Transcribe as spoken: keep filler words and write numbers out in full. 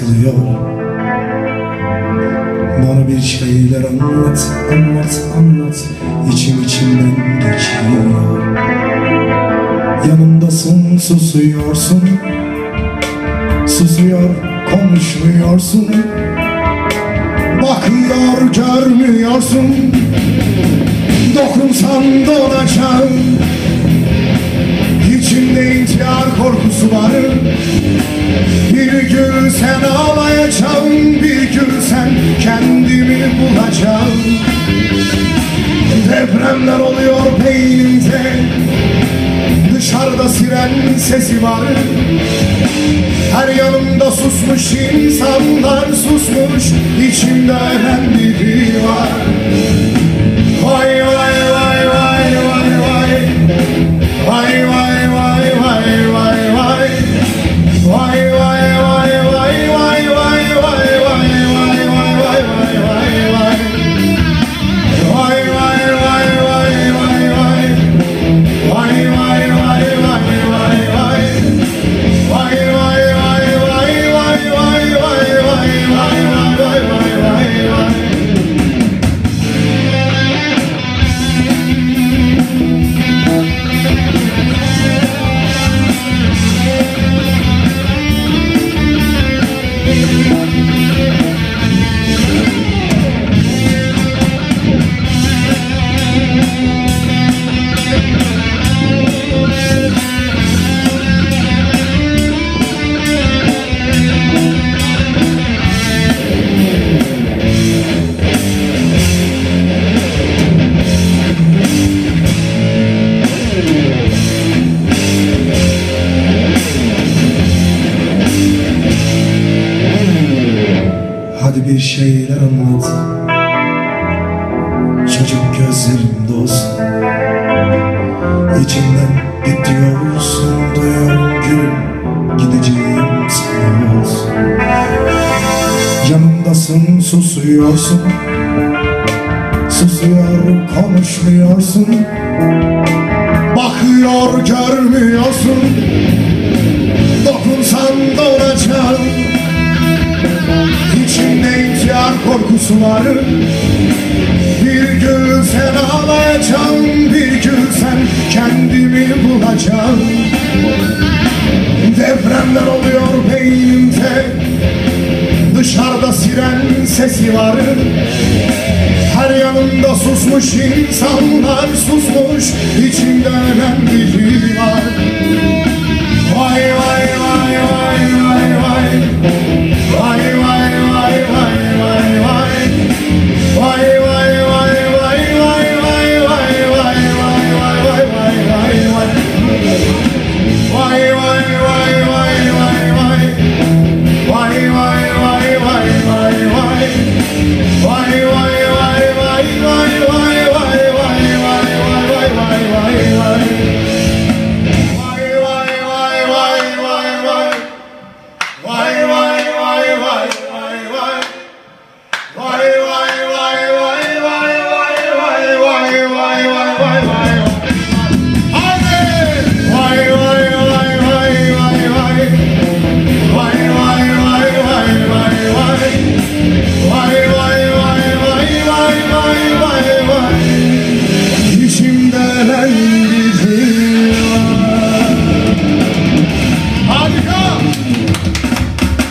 sızlıyor. Bana bir şeyler anlat, anlat, anlat. İçim içimden geçiyor. Yanımdasın, susuyorsun. Susuyor, konuşmuyorsun. Bakıyor, görmüyorsun. Dokunsan donacağım. İçimde intihar korkusu var. Bir gün sen ağlayacağım, bir gün sen kendimi bulacağım. Depremler oluyor beynimde. Dışarıda siren sesi var. Her yanımda susmuş insanlar susmuş. İçimde ölen biri var. Vay vay vay vay vay vay. Vay vay vay vay vay vay. Vay vay vay vay vay vay vay vay vay vay vay vay vay. Vay vay vay vay vay vay. Vay vay vay vay vay vay. Vay vay vay vay vay vay vay vay vay vay vay vay vay. Hadi bir şeyler anlat. Çocuk gözlerim dolsun. İçinden git diyorsun. Duyuyorum gülüm, gideceğim sana olsun. Yanımdasın, susuyorsun. Susuyor, konuşmuyorsun. Bakıyor, görmüyorsun. Dokunsan donacağım. İçimde intihar korkusu var. Bir gün sen ağlayacağım, bir gün sen kendimi bulacağım. Depremler oluyor beynimde. Dışarıda siren sesi var. Her yanımda susmuş insanlar susmuş. İçimde ölen biri var. Vay vay vay vay vay vay.